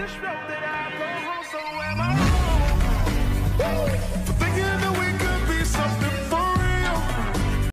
this road that I go home, so am I